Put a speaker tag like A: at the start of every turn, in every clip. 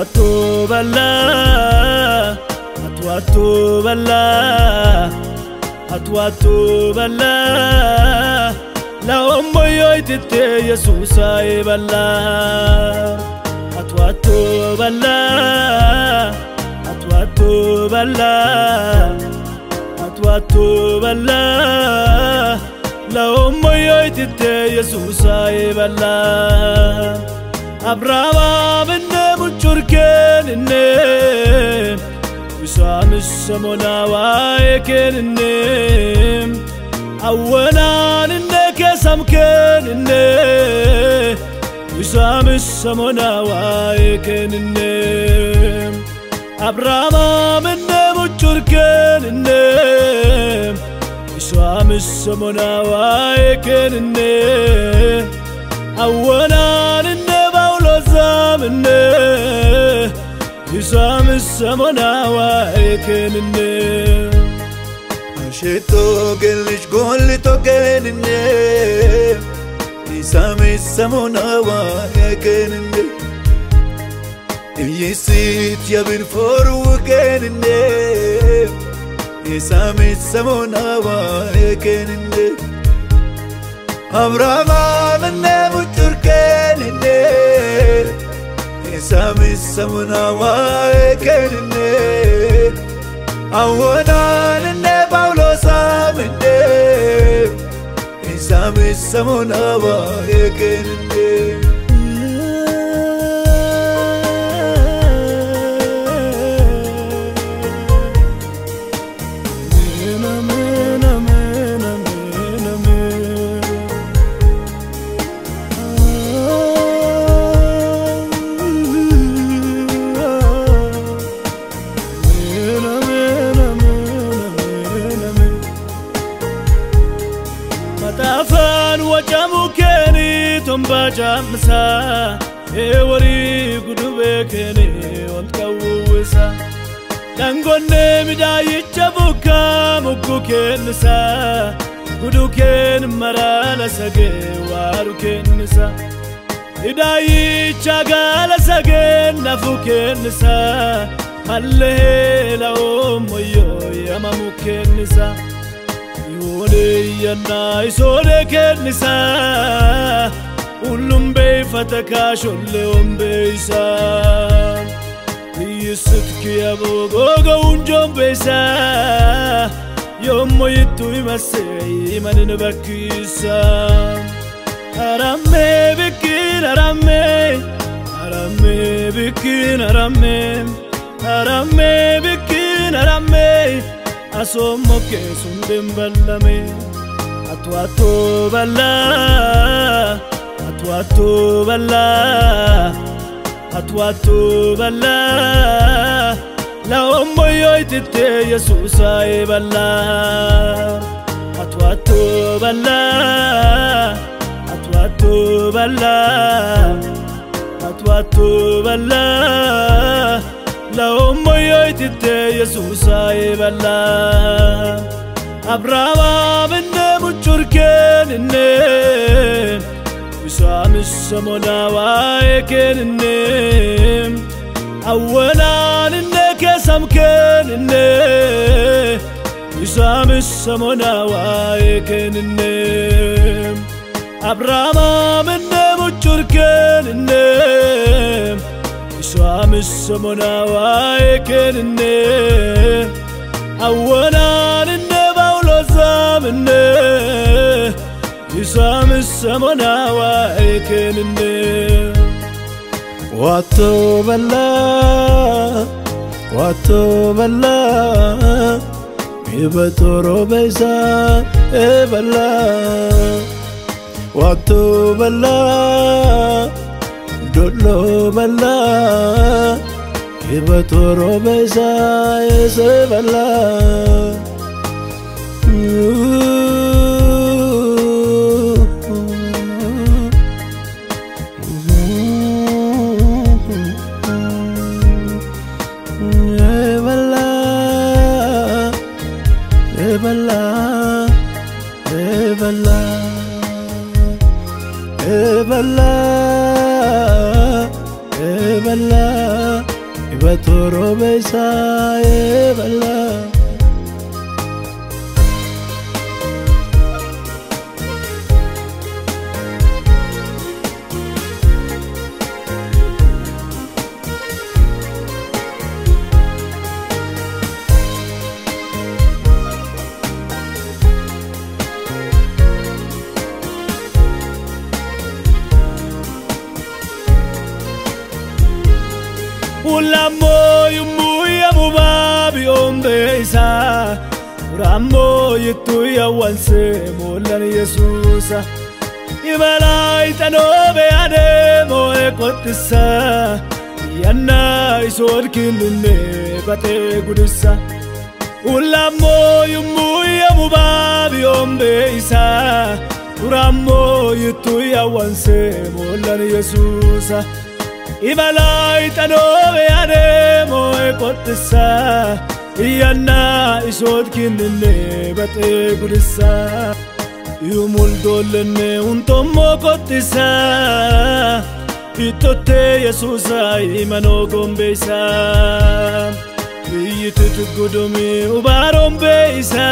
A: balla atwatu balla la omboyo itite Jesus ay balla atwatu balla la omboyo itite Jesus ay balla Abraham inne buchurken inne Isamis samona waeken inne Awanan inne kesamken inne Isamis samona waeken inne Abraham inne buchurken inne Isamis samona waeken inne Awanan inne Zamne Isamis samona waekenne Ashito gelish golito kenne Isamis samona waekenne Yesit yabin foru kenne Isamis samona waekenne Abraham ne buturkenne Isamis samona waekenne Awanan ne Paulos amne Isamis samona waekenne Bajamsa ewari gudubekene ontkawusa dangonne midayicha buka mukukensa guduken marala sage warukensa idayicha gala sage nafukensa mallela omoyo yamamukensa yone yana isore kensa Ulumbe fataka sholle ombesa Yisutki abogogo unjombesa Yomo yitu imase imanine bakisa Arame bikin arame bikin arame Asomo kesundem ballame Atwatu balla atwatu balla la omboyo itite Jesus ay balla atwatu balla la omboyo itite Jesus ay balla Abraham inne buchurken inne Isamis samona waekenne Awanan inne kesamken inne Isamis samona waekenne Abraham inne buchurken inne Isamis samona waekenne Awanan inne Paulos amne Isamis samona waekenne Watu balla Ibatoro besa balla Watu balla Dolo balla Ibatoro besa balla Balla ibatoro besa balla Ulamo yumuya mubabi ombesa Ramo yituya wanse molan Yesusa Ibalai tanobe ane moe kotisa Yana isor kinune bate gudisa Ulamo yumuya mubabi ombesa Ramo yituya wanse molan Yesusa Ibalai tanobe ane moe kotisa Yana isod kinne bate gudisa Yumul dolne untomo kotisa Itote Yesusa imano gombesa Yitut gudumi ubarom beisa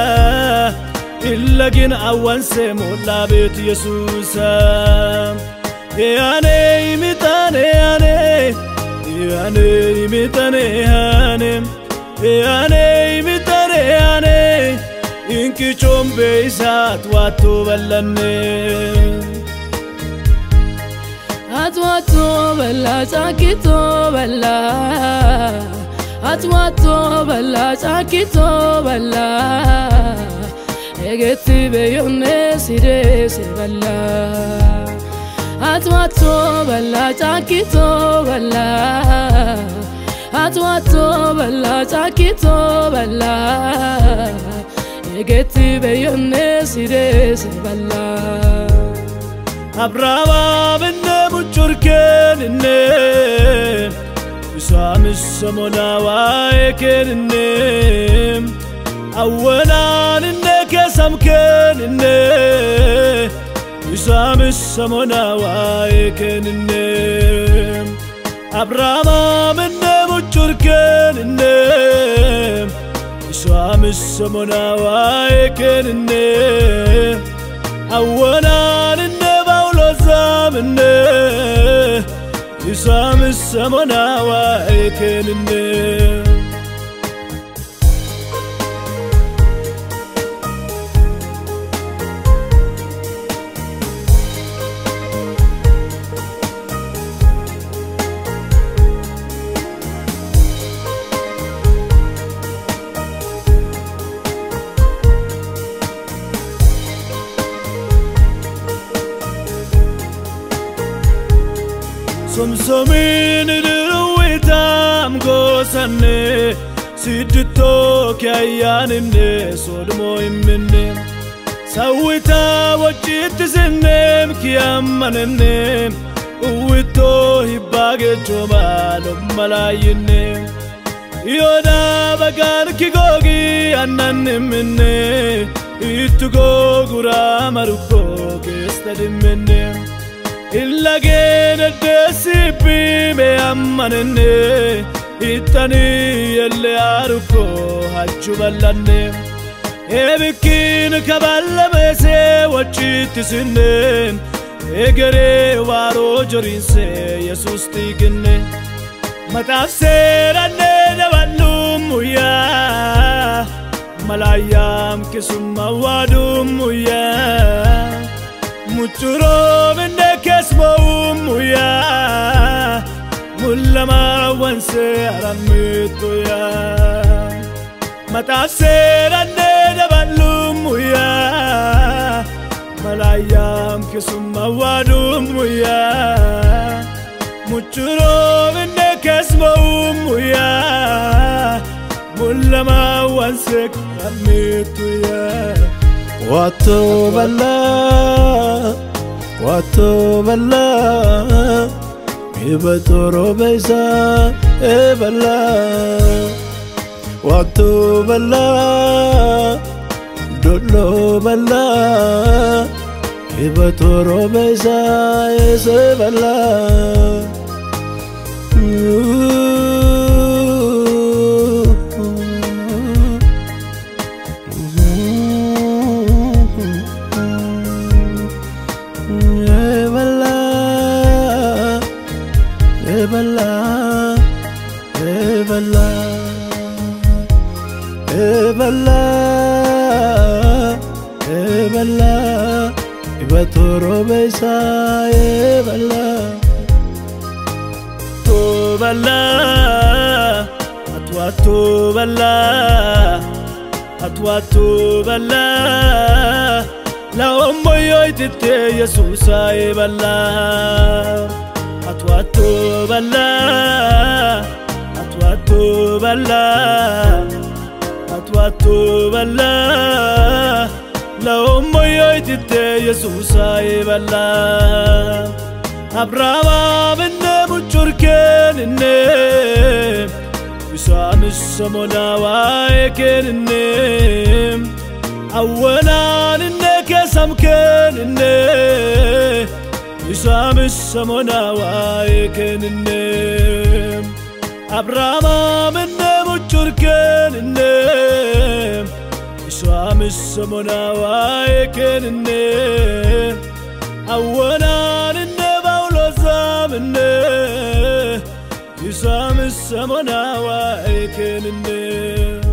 A: Illagin awanse mola bet Yesusa Ane imitane ane imitane ane imitane ane inki chombe isat watu balane
B: atwatu balla chakito balla atwatu balla chakito balla egeti beyone sire se balla Atwato balla chakito balla Atwato balla chakito balla Egeti beyone sire se balla
A: Abrava benne muchurken inne Isamis samona wa eken Awalan inne kesamken inne Isamis samona wa ekenine Abraham inne muchurkenine Isamis samona wa ekenine Awalan inne baulozam inne Isamis samona wa ekenine Somsomin iruitam gosane Sidito kyayanine sodmo imene Sawita wachit sinem kiamanene Uwito hibage chomalo malayine Yoda bagan kigogi ananimene Itugo gura maruko kestadimene Illagene desipi me ammanene Itani yelle aruko hajju ballanne Ebikin kaballa mese wachiti sinne Egere waro jorinse Yesus tiginne Matafseranne naballum uya Malayam kisumma wadum uya Muchuro minne kesmo muya Mullama wanse aramitu ya Matafseranne naballum muya Malayam kisumma wadum muya Muchuro minne kesmo muya Mullama wanse aramitu ya Watu balla ibatoro besa balla Watu balla dolo balla ibatoro besa balla eballa eballa ibatoro besa eballa to balla atwatu balla atwatu balla la ummoyo itite yesusa eballa atwatu balla atwatu balla atwatu balla la ummoyo itite yesusa eballa abrava benne buchurkenne وسام السمنا وايكنني أولا إنك سمكنني وسام السمنا وايكنني أبراما من مجركنني وسام السمنا وايكنني أولا إنك باولو زامني يسام السمنا وايكنني